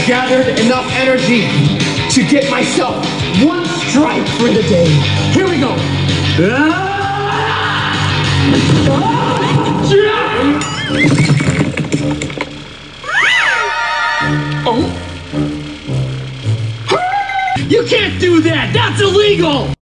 gathered enough energy to get myself one strike for the day. Here we go. Oh. You can't do that! That's illegal!